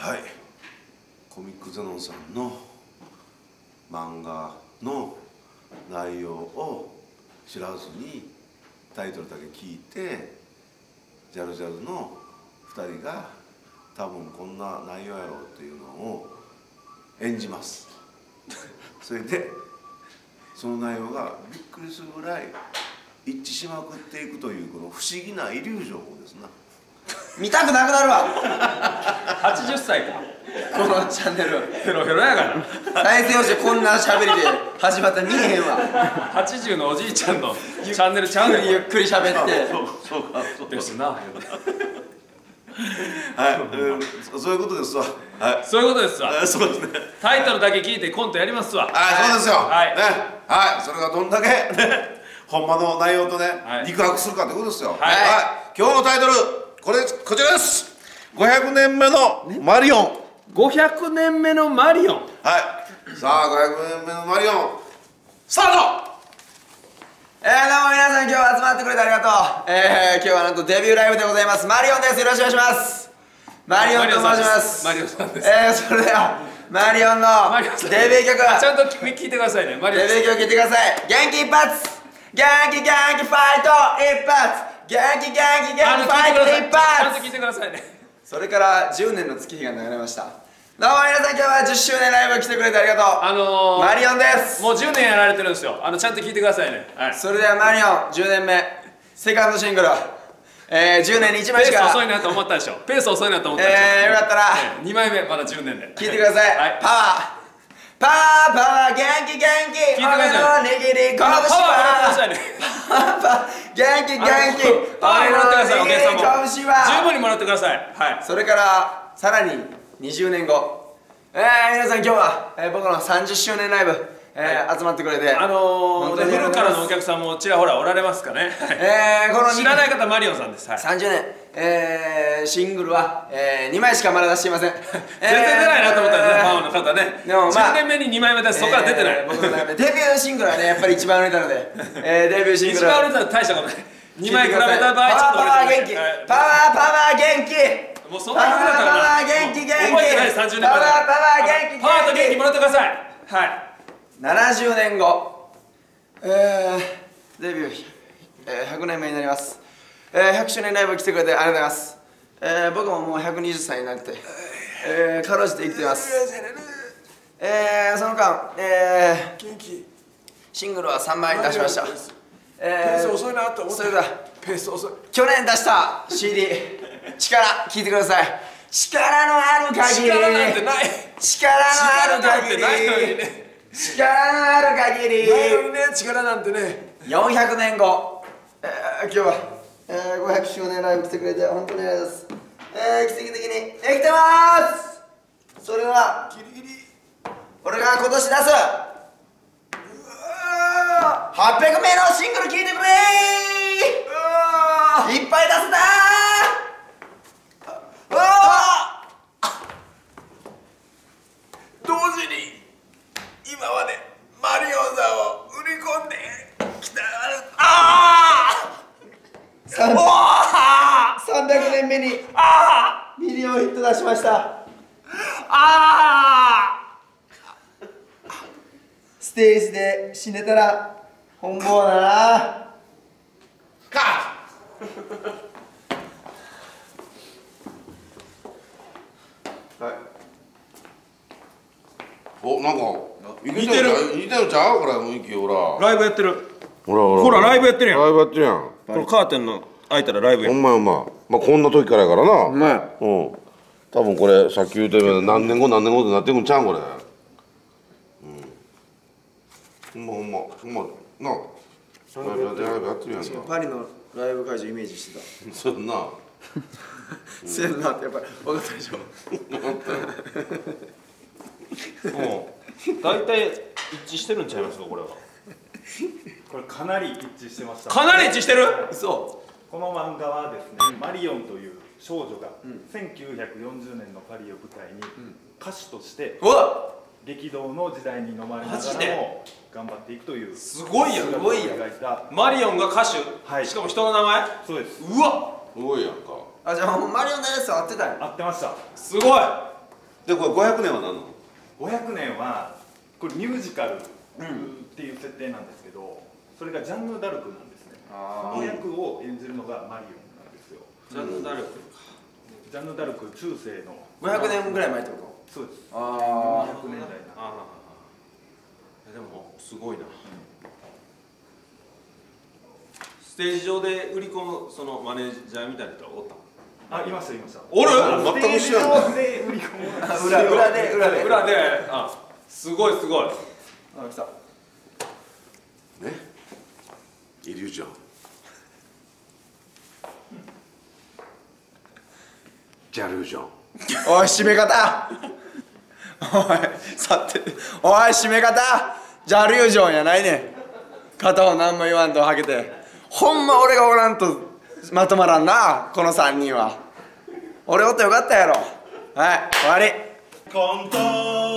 はい、コミックゼノンさんの漫画の内容を知らずにタイトルだけ聞いてジャルジャルの2人が多分こんな内容やろうっていうのを演じますそれでその内容がびっくりするぐらい一致しまくっていくというこの不思議なイリュージョンをですな見たくなくなるわ 80歳かこのチャンネルヘロヘロやから再生をしてこんな喋りで始まったら見えへんわ 80のおじいちゃんのチャンネルちゃうねんゆっくり喋ってそうかですなはい、そういうことですわ。はい、 そういうことですわ。 そうですね。 タイトルだけ聞いてコントやりますわ。 はい、そうですよ。 はい、 ね、はい、それがどんだけね、ほんまの内容とね、肉薄するかってことですよ。はい、今日のタイトル、こちらです。500年目のマリオン。 500年目のマリオン。 はい。さあ、500年目のマリオン。スタート。 どうも皆さん今日は集まってくれてありがとう。今日はなんとデビューライブでございます。マリオンです。よろしくお願いします。マリオンと申します。 マリオンさんです。 それではマリオンのデビュー曲ちゃんと聞いてくださいね。マリオンデビュー曲聴いてください。元気一発元気ファイト一発元気ファイト一発ちゃんと聞いてくださいね。 それから10年の月日が流れました。どうも皆さん今日は10周年ライブ来てくれてありがとう。マリオンです。 もう10年やられてるんですよ。ちゃんと聞いてくださいね。 それではマリオン10年目セカンドシングル10年に1枚しかペース遅いなと思ったでしょ。ペース遅いなと思ったでしょ。 よかったら 2枚目まだ10年で聞いてください。パワー元気俺の握り拳パワーもらってくださいね。 元気パワーもらってください。お客さんも十分にもらってください。はい。 それからさらに20年後皆さん今日は僕の30周年ライブ集まってくれて古からのお客さんもちらほらおられますかね。知らない方マリオンさんです。 30年シングルは2枚しかまだ出していません。 全然出ないなと思ったんですね、ファンの方ね。10年目に2枚目です。そこから出てない。 僕のデビューシングルはねやっぱり一番売れたのでデビューシングル一番売れたら大したことない。2枚比べた場合ちょっとパワー元気パワー元気もうそんなに売れたからな。覚えてない30年まで。パワーと元気もらってください。はい。 70年後デビュー100年目になります。100周年ライブ来てくれてありがとうございます。僕ももう120歳になってかろうじて生きています。その間シングルは3枚出しました。 ペース遅いなと思った。 それではペース遅い。 去年出した CD 力聴いてください。力のある限り力なんてない。 力のある限り力のある限りないのにね、力なんてね。 400年後今日は500周年ライブ来てくれて本当にありがとうございます。奇跡的に生きてます。それではギリギリ俺が今年出す800名のシングル聴いてくれいっぱい出すな同時に今までマリオンさんを売り込んできた 300年目にミリオンヒット出しました。ステージで死ねたら本望だなはい。お、なんか似てるちゃう？これ雰囲気ほら。 ライブやってる。 ほらライブやってるやん。 ライブやってるやん。 このカーテンの開いたらライブやん。 まあこんな時からやからな。 うまい。 多分これさっき言うたように何年後ってなってくんちゃうんこれ。ほんまな。ライブやってるやんか。 パリのライブ会場イメージしてた。 そうやんな。 そうやんなってやっぱり分かったでしょ。 もう大体一致してるんちゃいますかこれは。 これかなり一致してました。 かなり一致してる。 嘘。 この漫画はですね、マリオンという少女が1940年のパリを舞台に歌手として激動の時代に飲まれながらも頑張っていくというすごいやん。 描いた。 マリオンが歌手、 はい、 しかも人の名前。 そうです。 うわすごいやんか。 じゃあマリオンのやつ合ってたよ。 合ってました。 すごい。 でこれ500年は何なの ？500年はこれミュージカルっていう設定なんですけど、それがジャンヌ・ダルクなんですね。その役を演じるのがマリオンなんですよ。 ジャンヌ・ダルク。 ジャンヌ・ダルク中世の 500年ぐらい前ってこと？ そうです。 あ 400年代な。 ああ。でもすごいな。ステージ上で売り込むそのマネージャーみたいな人はおった？ あ、いましたいました。 おる？ 全く知らない。 で売り込む。 裏で。 あ、すごいすごい。 あ、来た。 ね、イリュージョン。ジャルージョン。 おい、締め方。おい、さて、おい、締め方。ジャリュージョンやないねん。片方何も言わんとはけて。ほんま俺がおらんとまとまらんな、この3人は。俺おってよかったやろ。はい、終わり。 コント